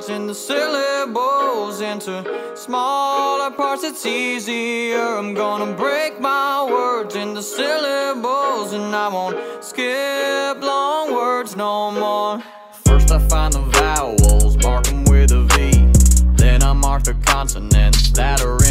words into syllables, into smaller parts, it's easier. I'm gonna break my words into syllables, and I won't skip long words no more. First I find the vowels, mark them with a V. Then I mark the consonants that are